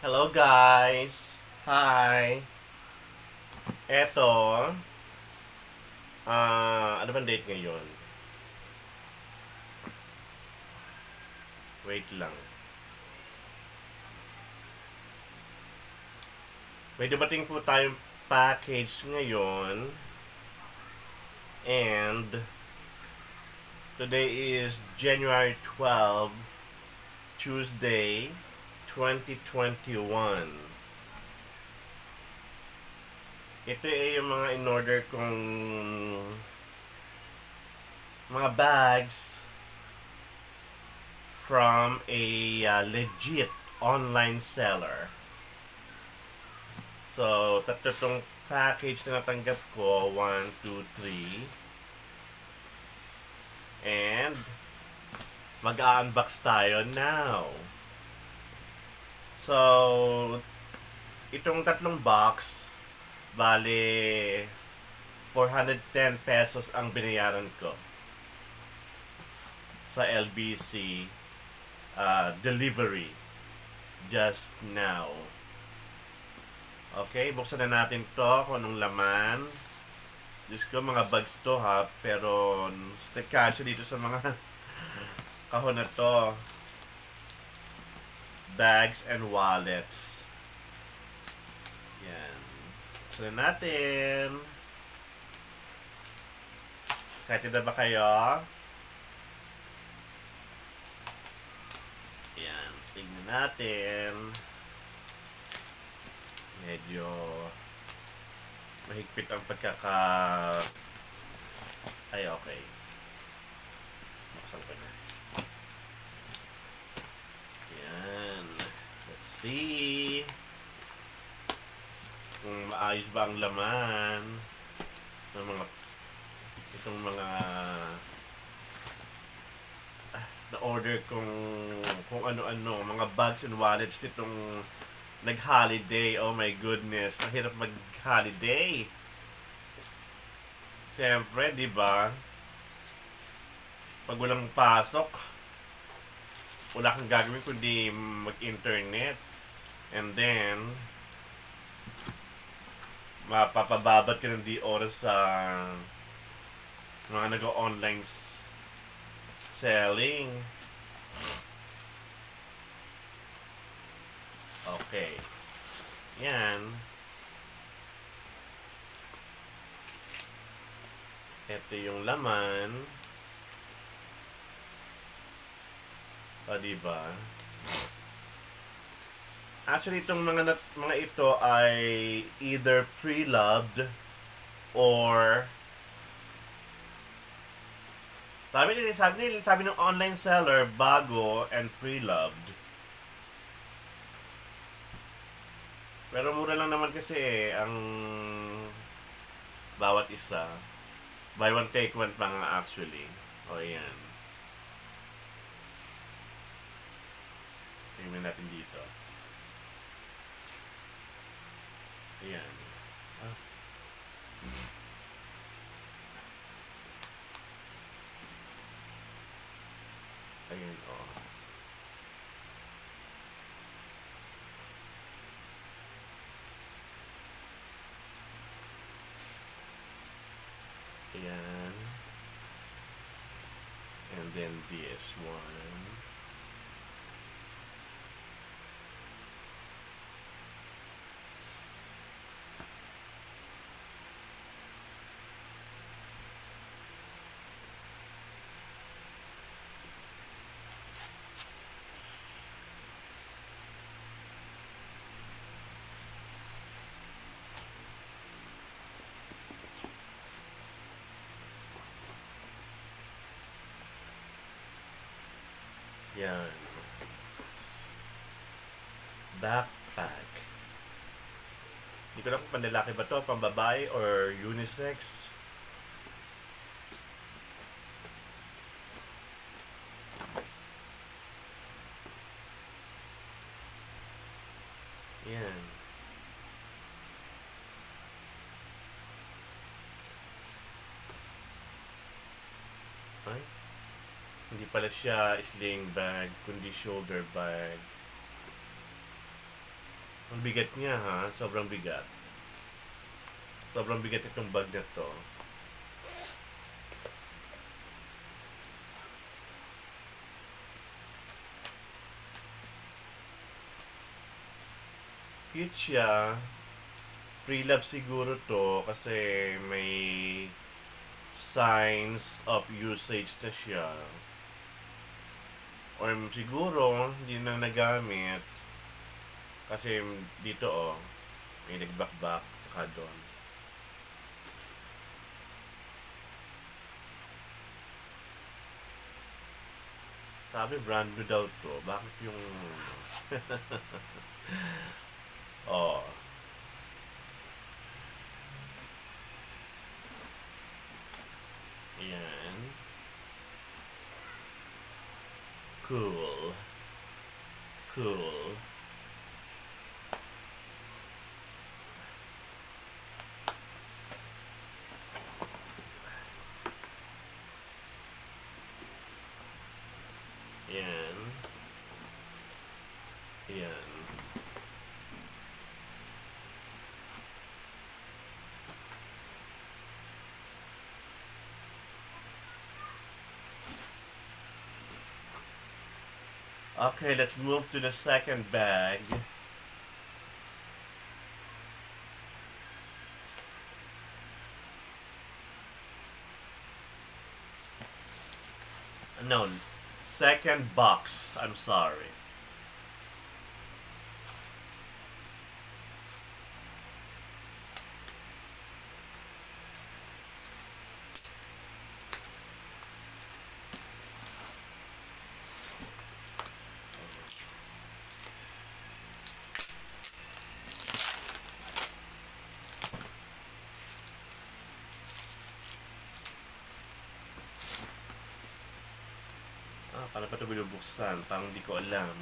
Hello guys! Hi! Eto, ano bang date ngayon? Wait lang. May dumating po tayong package ngayon and today is January 12, Tuesday, 2021. Ito ay yung mga in-order kong mga bags from a legit online seller. So, tatlo tong package na natanggap ko. 1, 2, 3. And, mag-unbox tayo now. So, itong tatlong box, bale, 410 pesos ang binayaran ko sa LBC delivery just now. Okay, buksan na natin to kung anong laman. Diyos ko, mga bags to ha, pero nagkasya dito sa mga kahon na to. Bags and wallets. Yan. Buksan na natin. Excited na ba kayo? Yan. Tingnan natin. Medyo mahigpit ang ay, okay. Buksan ko na. Yan. Let's see. Kung maayos ba ang laman ng mga itong mga na-order kung ano-ano, mga bags and wallets nitong nag-holiday. Oh my goodness, mahirap mag-holiday. Siyempre, di ba? Pag walang pasok, wala kang gagawin kundi mag-internet. And then, mapapababat ka ng di oras sa mga nag-online selling. Okay. Yan. Ito yung laman. O, diba? Actually, itong mga ito ay either pre-loved or sabi ng online seller, bago and pre-loved. Pero mura lang naman kasi ang bawat isa. Buy one, take one pa nga actually. O, yan. Tingnan natin dito. Ayan. Ah. Ayan, oh. Ayan. And then this one. Yan. Backpack. Hindi ko na kung panlalaki ba to, pambabae or unisex. Yan. Ay. Hindi pala siya sling bag, kundi shoulder bag. Ang bigat niya ha, sobrang bigat. Sobrang bigat itong bag na to. Cute siya. Pre-love siguro to kasi may signs of usage na siya. Or siguro hindi na nagamit kasi dito may nagbakbak tsaka doon. Sabi brand new daw to. Bakit yung oh. Ayan. Cool. Cool. Ayan. Ayan. Okay, let's move to the second bag. No, second box. I'm sorry. Paano pa ito binubuksan? Parang hindi ko alam.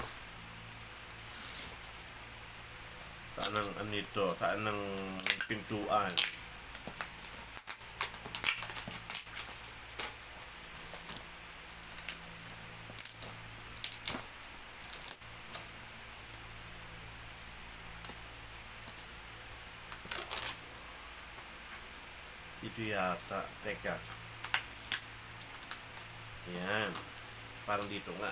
Saan ang ano ito? Saan ang pintuan? Ito yata. Teka. Yan. Parang dito nga.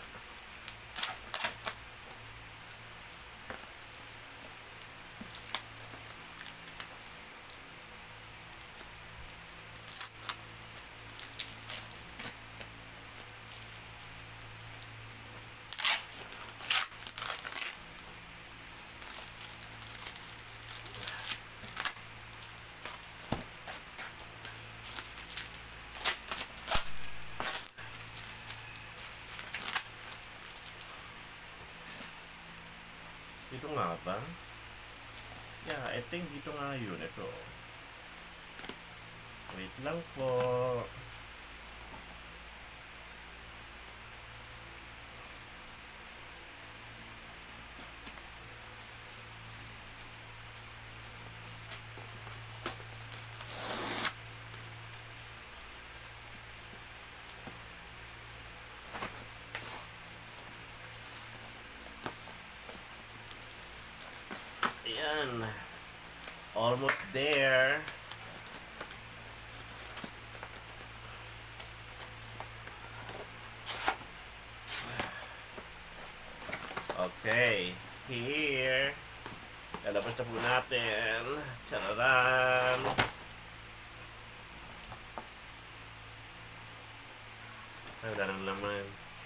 Dito nga ba? Yeah, I think dito nga yun. Ito. Wait lang po. Ayan. Almost there. Okay. Here. Lalabas na po natin. Tararan. Ay, wala nang laman.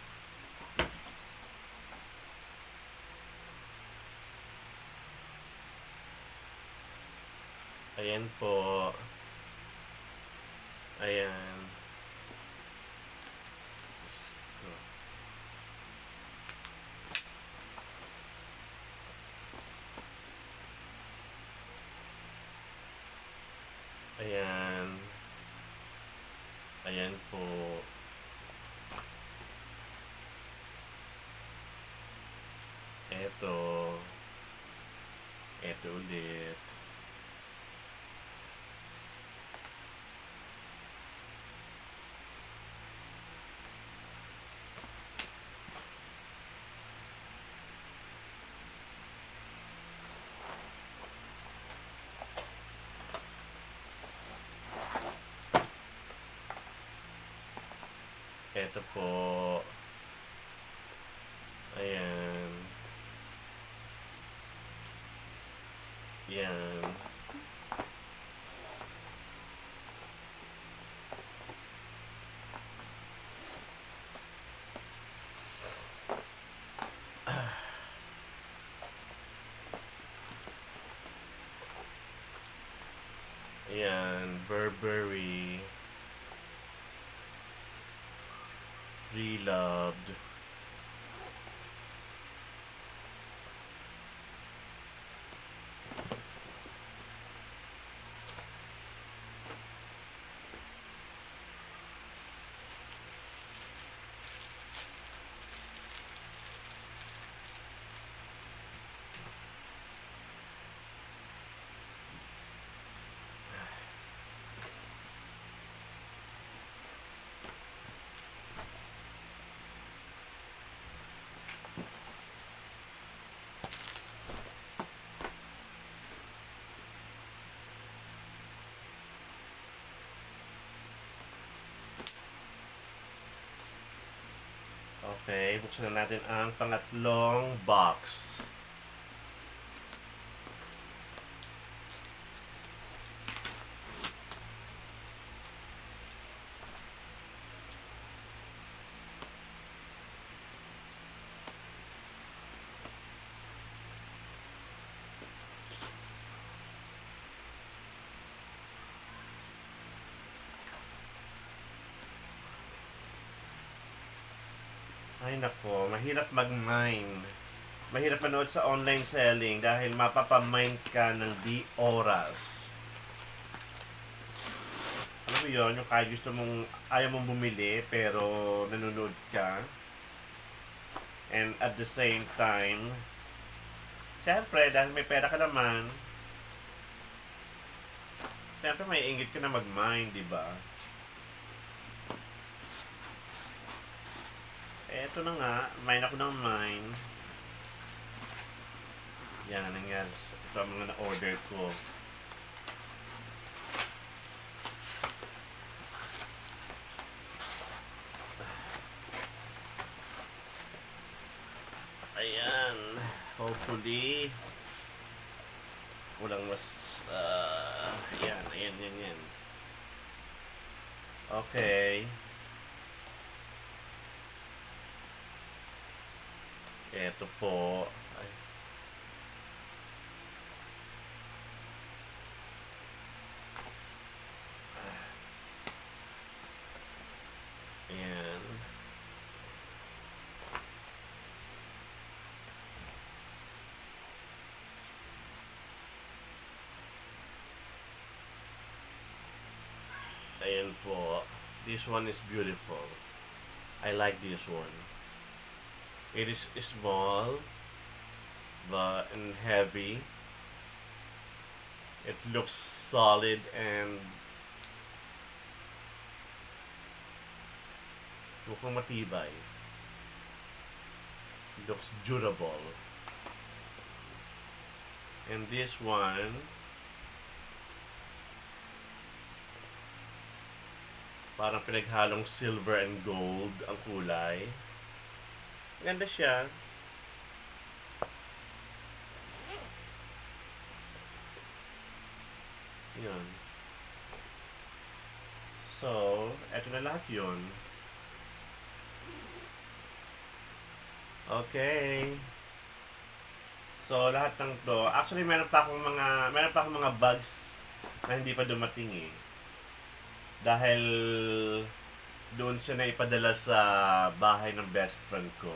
Ayan po. Ayan. Ayan. Ayan po. Eto. Eto ulit. Ito po. Ayan. Yan. Ayan. Burberry. Reloved. Okay, buksan na natin ang pangatlong box. Ay nako, mahirap mag-mine. Mahirap manood sa online selling dahil mapapamine ka ng di oras. Alam mo yun, yung kahit gusto mong, ayaw mong bumili pero nanonood ka. And at the same time, siyempre dahil may pera ka naman, siyempre may ingit ka na mag-mine, di ba? Eto na nga, mine ako ng mine. Yan, nangyari. Ito ang mga na-order ko. Ayan. Hopefully, walang mas, yan. Okay. Ito po. Ay. Ayan. Ayan po. This one is beautiful. I like this one. It is small but and heavy. It looks solid and mukhang matibay. It looks durable. And this one, parang pinaghalong silver and gold ang kulay. Ganda siya. Yun. So, eto na lahat yun. Okay. So, lahat ng to. Actually, meron pa akong mga bags na hindi pa dumating eh. Dahil doon siya na ipadala sa bahay ng best friend ko.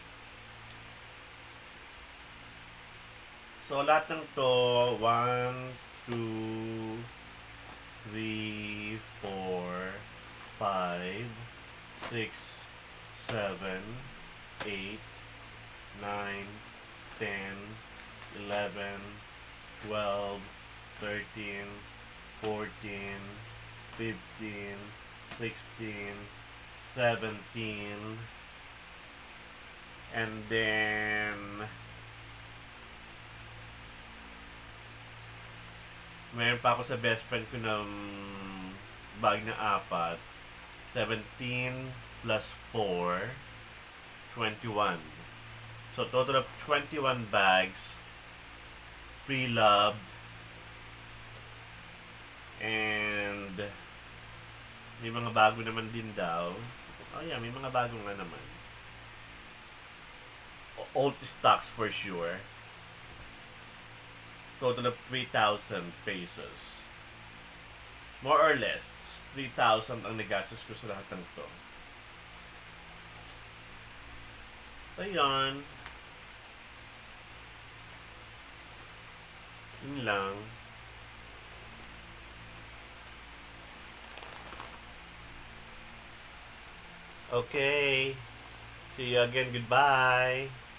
So, lahat ng to, 1, 2, 3, 4, 5, 6, 7, 8, 9, 10, 11, 12, 13, 14, 15, 16, 17, and then mayroon pa ako sa best friend ko ng bag na 4, 17, plus 4, 21. So, total of 21 bags pre-loved. And may mga bago naman din daw. Oh yeah, may mga bago nga naman. Old stocks for sure. Total of 3,000 pesos. More or less, 3,000 ang nagastos ko sa lahat ng to. So, yun. Yun lang. Okay. See you again. Goodbye.